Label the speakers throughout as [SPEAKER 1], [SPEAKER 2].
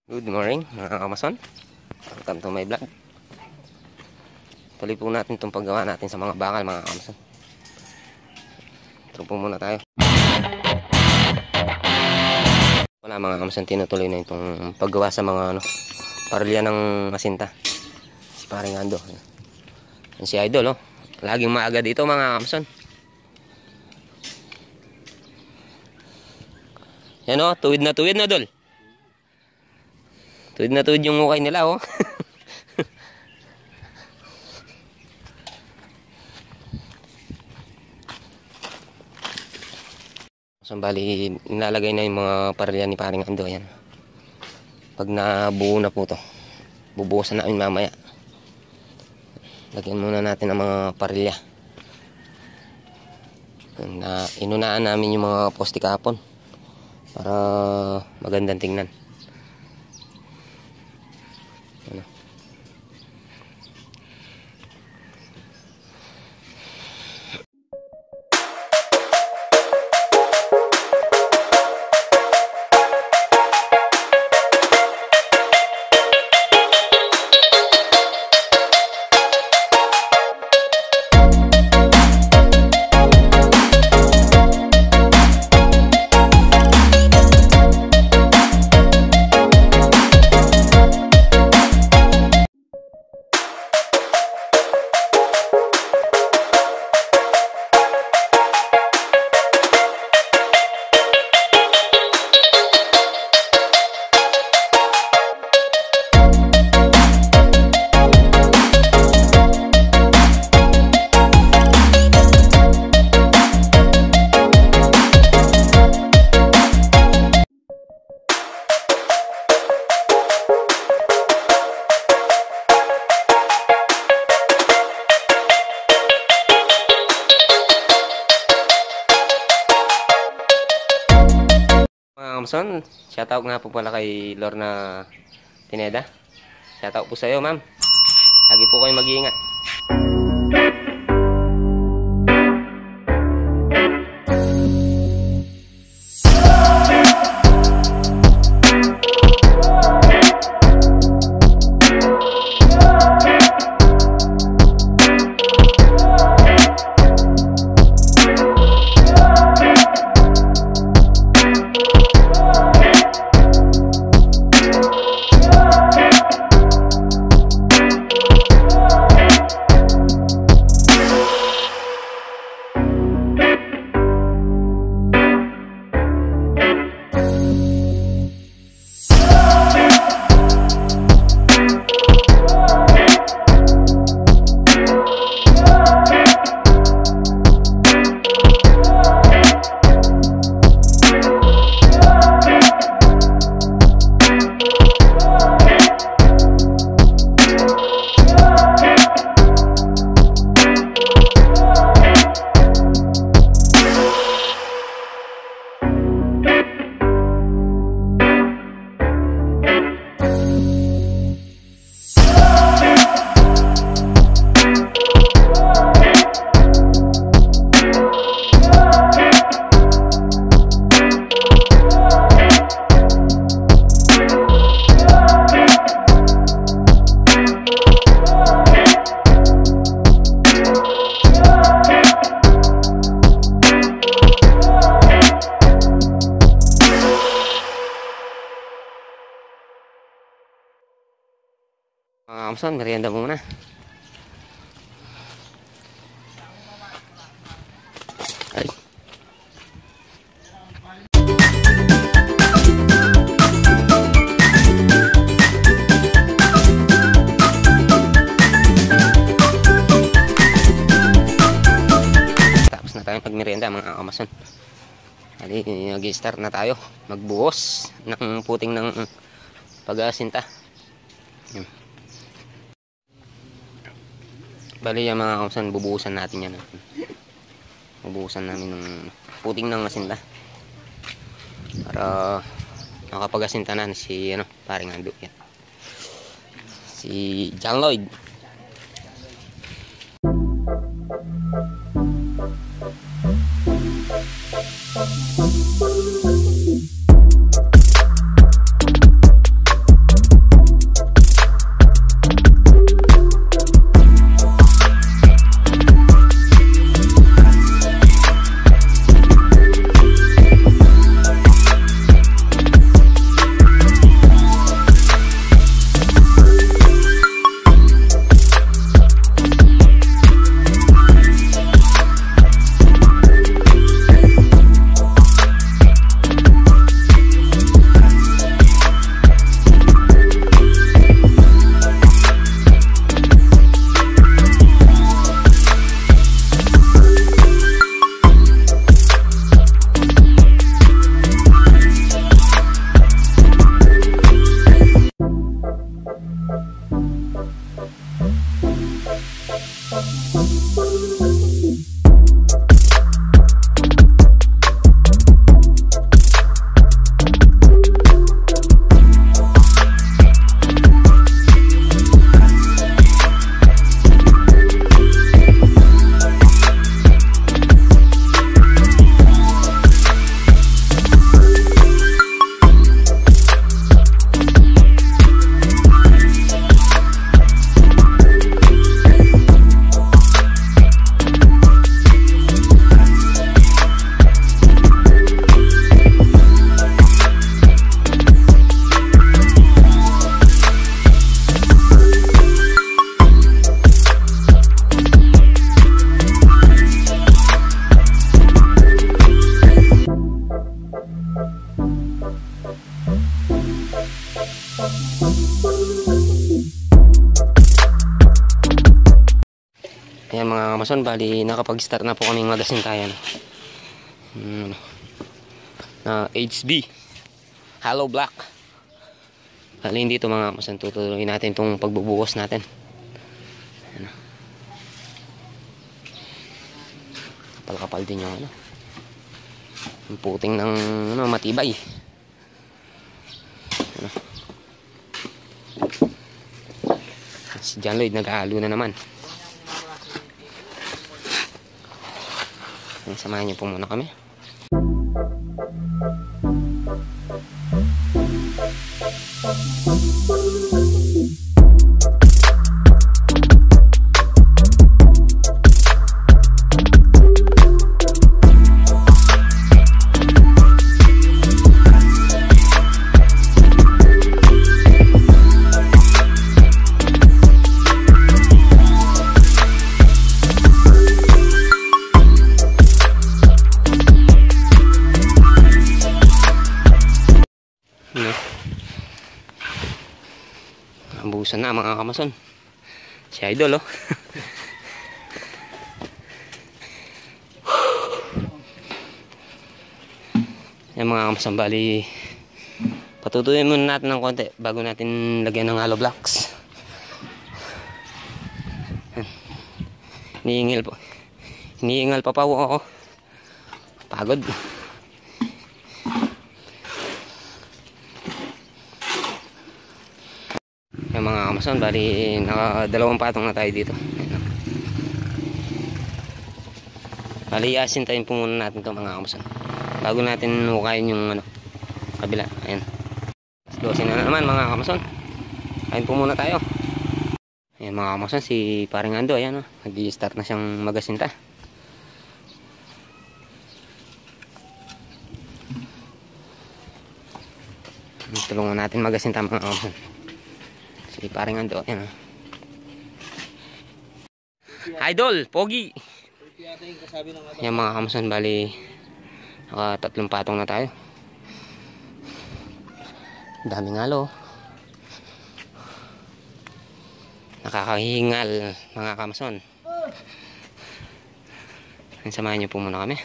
[SPEAKER 1] Good morning mga kamason. Welcome to my vlog. Tuloy po natin itong paggawa natin sa mga bakal mga kamason. Ito po muna tayo. Wala mga kamason, tinutuloy na itong paggawa sa mga paralya ng masinta. Si paring Ando. Yan si Idol oh. Laging maaga dito mga kamason. Yan oh, tuwid na Dol. Tuwid na tuwid yung mukay nila oh. So bali nilalagay na yung mga paralya ni paring Ando yan. Pag nabuo na po to, bubuhusan namin mamaya. Lagyan muna natin ang mga paralya. Na inunaan namin yung mga poste kahapon para magandang tingnan. Kamson, shoutout nga po pala kay Lorna Pineda. Shoutout po sa iyo, ma'am. Lagi po kayo mag-iingat. Kamson, merienda muna. Ay. Tapos na tayong pagmerienda mga Kamson. Nag-start na tayo magbuhos ng puting ng pag-asinta. Bali yung mga Kamson, bubuhusan natin yan. Bubuhusan namin ng puting ng asinta para makapag-asinta na si paring Ando yan. Si John Lloyd. Ayan mga kamason, bali nakapag-start na po kaming magasintayan. Na HB Hollow Block. Bali dito mga kamason, tutuloy natin itong pagbubuhos natin. Ayan. Kapal-kapal din yung yung puting ng matibay. Ayan. Si John Lloyd nag-aalo na naman. Samahan niyo po muna kami. Busan na mga kamason. Si Idol Yan mga kamason, bali patutuyin muna natin ng konti bago natin lagyan ng hollow blocks. Hinihingal pa ako. Pagod. Yung mga kamason, bali nakadalawang patong na tayo dito. Bali asintayin po muna natin ito mga kamason bago natin hukayin yung kabila. Ayan, 12 na naman mga kamason. Kain po muna tayo. Ayan mga kamason, si paring Ando, ayan nag-i-start na siyang magasinta. Tulungan natin magasinta mga kamason. Si paring Ando, ayan Idol, Pogi. Yan mga kamason, bali tatlong patong na tayo. Daming halo. Nakakahingal mga kamason. Samahan niyo po muna kami.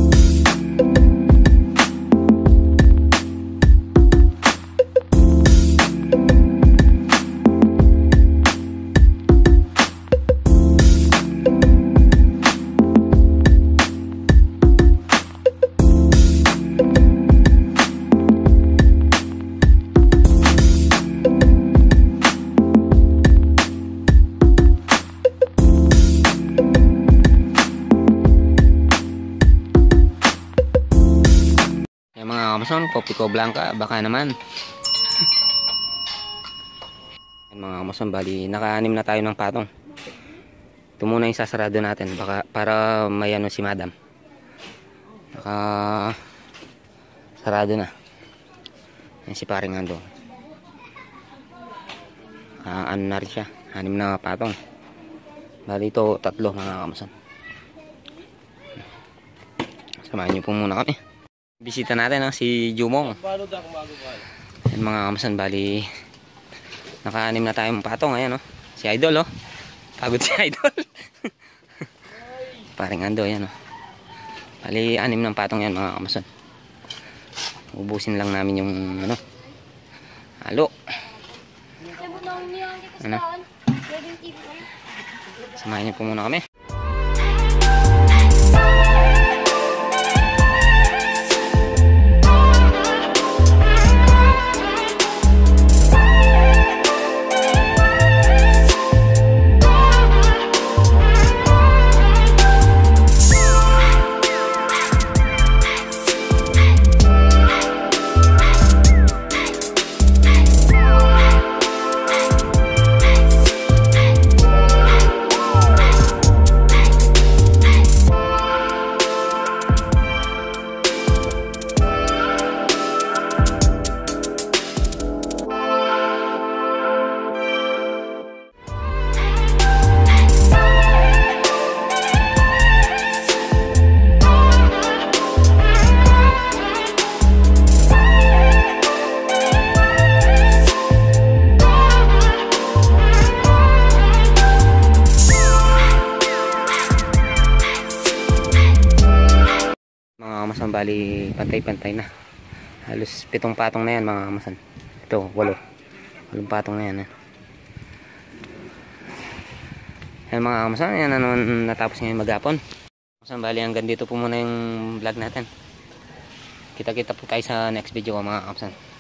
[SPEAKER 1] Popiko Blanca, baka naman. Mga kamason, bali naka-anim na tayo ng patong. Ito muna yung sasarado natin baka, para may si madam. Naka sarado na. Yan si paring Ando. Ano na rin siya, 6 na patong. Bali ito 3 mga kamason. Samahan niyo po muna kami. Bisita natin si Jumong. Yan mga kamason, bali naka-6 na tayong patong. Ayan si Idol pagod si Idol. Paring Ando, ayan bali 6 ng patong yan mga kamason. Ubusin lang namin yung halo. Samahan niyo po muna kami. kamasan, bali pantay-pantay na. Halos 7 patong na yan mga kamasan. Ito, 8 patong na yan. Yan mga kamasan, yan ano, natapos ngayon maghapon. Kamasan, bali hanggang dito po muna yung vlog natin. Kita-kita po tayo sa next video mga kamasan.